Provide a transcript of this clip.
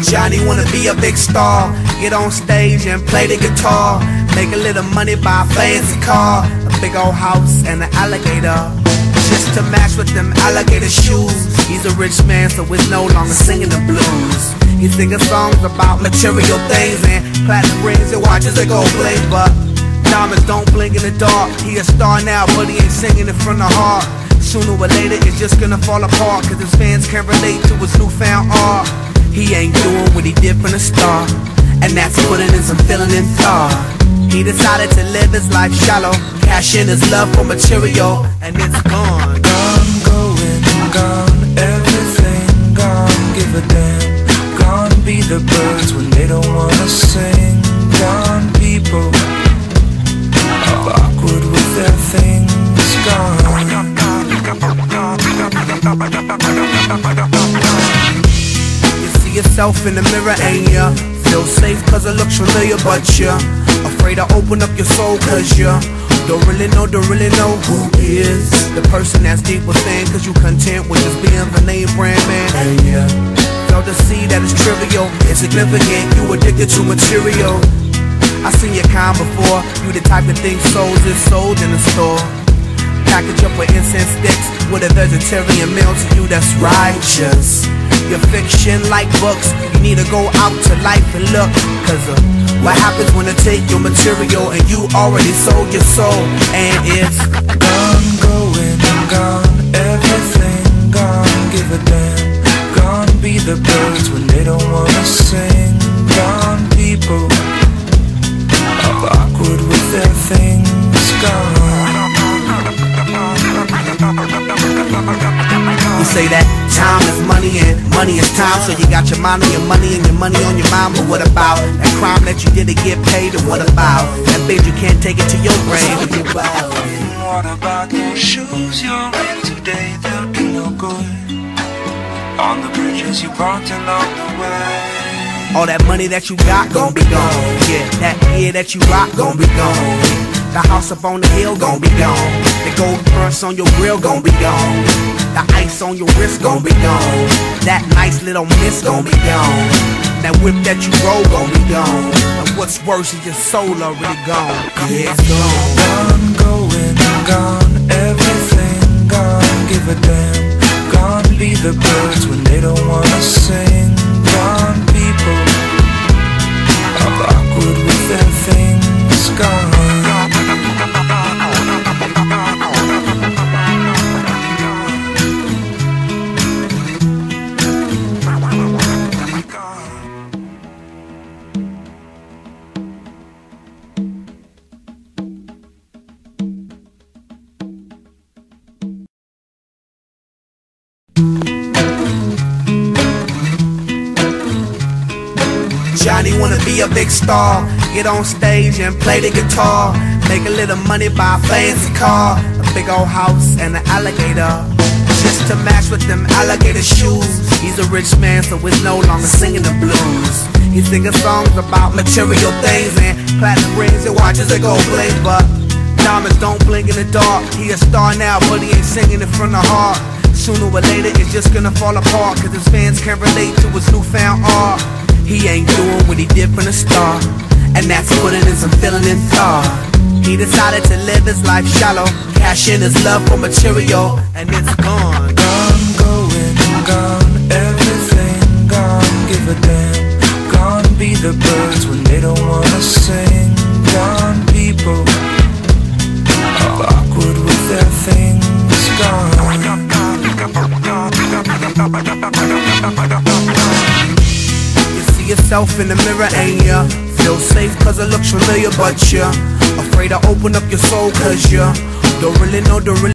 Johnny wanna be a big star, get on stage and play the guitar, make a little money, buy a fancy car, a big old house and an alligator, just to match with them alligator shoes. He's a rich man, so he's no longer singing the blues. He's singing songs about material things and platinum rings and watches that go bling, but diamonds don't blink in the dark. He a star now, but he ain't singing it from the heart. Sooner or later it's just gonna fall apart, cause his fans can't relate to his newfound art. He ain't doing what he did from the start, and that's putting in some feeling and thought. He decided to live his life shallow, cash in his love for material, and it's gone. Gone, going, gone, everything gone, give a damn. Gone be the birds when they don't wanna sing. Gone people are awkward with their things. Gone. You see yourself in the mirror and ya feel safe cause it looks familiar, but you're afraid to open up your soul cause you don't really know who is the person that's deep within, cause you content with just being the name brand man. And yeah, fail to see that it's trivial, insignificant, you addicted to material. I seen your kind before, you the type of thing souls is sold in the store. Package up with incense sticks with a vegetarian meal to you that's righteous. Your fiction like books, you need to go out to life and look, cause what happens when they take your material and you already sold your soul, and it's gone, going, gone, everything gone, give a damn. Gone be the birds when they don't wanna sing. Gone people are awkward with their things. Gone. You say that time is money and money is time, so you got your mind on your money and your money on your mind. But what about that crime that you did to get paid? And what about that bitch you can't take it to your grave? What about those shoes you're in today? They'll do no good on the bridges you burnt along the way. All that money that you got gon' be gone. Yeah, that year that you rock gon' be gone. The house up on the hill gon' be gone. The gold purse on your grill gon' be gone. The ice on your wrist gon' be gone. That nice little miss gon' be gone. That whip that you roll gon' be gone. And what's worse is your soul already gone. Yeah, it's gone. Gone, going, gone, everything gone, give a damn. Gone be the birds when they don't wanna sing. Gone people are awkward with their things. Gone. Johnny wanna be a big star, get on stage and play the guitar, make a little money, buy a fancy car, a big old house and an alligator, just to match with them alligator shoes. He's a rich man, so he's no longer singing the blues. He's singing songs about material things and platinum rings and watches that go bling, but diamonds don't blink in the dark. He a star now, but he ain't singing it from the heart. Sooner or later it's just gonna fall apart, cause his fans can't relate to his newfound art. He ain't doing what he did from the start, and that's putting in some feeling and thought. He decided to live his life shallow, cash in his love for material, and it's gone. Gone, going, gone, everything gone, give a damn. Gone be the birds when they don't wanna sing. Gone people are awkward with their things. Gone. Yourself in the mirror and ya feel safe cause it looks familiar, but you're afraid to open up your soul cause you don't really know